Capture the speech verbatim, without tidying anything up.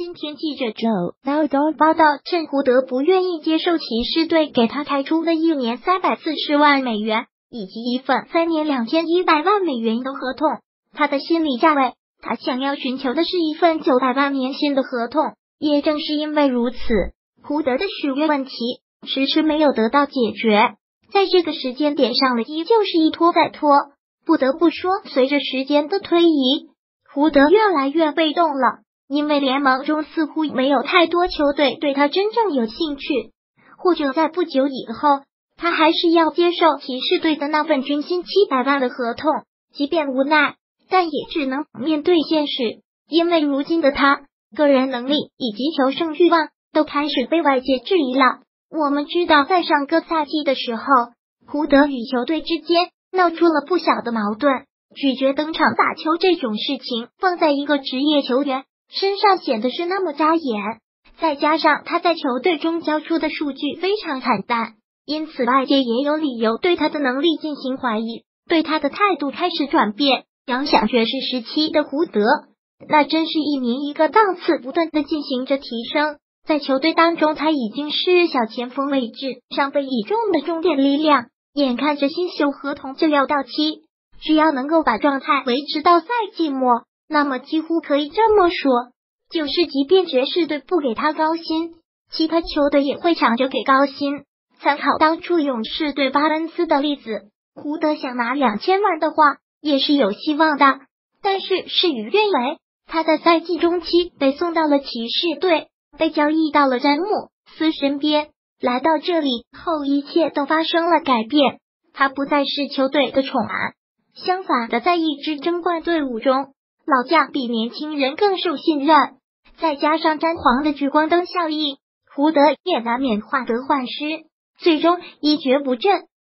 今天记者 Joe Dowd 报道，趁胡德不愿意接受骑士队给他开出的一年三百四十万美元以及一份三年两千一百万美元的合同，他的心理价位，他想要寻求的是一份九百万年薪的合同。也正是因为如此，胡德的续约问题迟迟没有得到解决，在这个时间点上了依旧是一拖再拖。不得不说，随着时间的推移，胡德越来越被动了，因为联盟中似乎没有太多球队对他真正有兴趣，或者在不久以后，他还是要接受骑士队的那份军薪七百万的合同，即便无奈，但也只能面对现实，因为如今的他个人能力以及求胜欲望都开始被外界质疑了。我们知道，在上个赛季的时候，胡德与球队之间闹出了不小的矛盾，拒绝登场打球这种事情放在一个职业球员身上显得是那么扎眼，再加上他在球队中交出的数据非常惨淡，因此外界也有理由对他的能力进行怀疑，对他的态度开始转变。遥想爵士时期的胡德，那真是一年一个档次，不断的进行着提升，在球队当中他已经是小前锋位置上被倚重的重点力量，眼看着新秀合同就要到期，只要能够把状态维持到赛季末，那么几乎可以这么说，就是即便爵士队不给他高薪，其他球队也会抢着给高薪。参考当初勇士队巴恩斯的例子，胡德想拿两千万的话也是有希望的，但是事与愿违，他在赛季中期被送到了骑士队，被交易到了詹姆斯身边。来到这里后，一切都发生了改变，他不再是球队的宠儿，相反的，在一支争冠队伍中，老将比年轻人更受信任。再加上詹皇的聚光灯效应，胡德也难免患得患失，最终一蹶不振。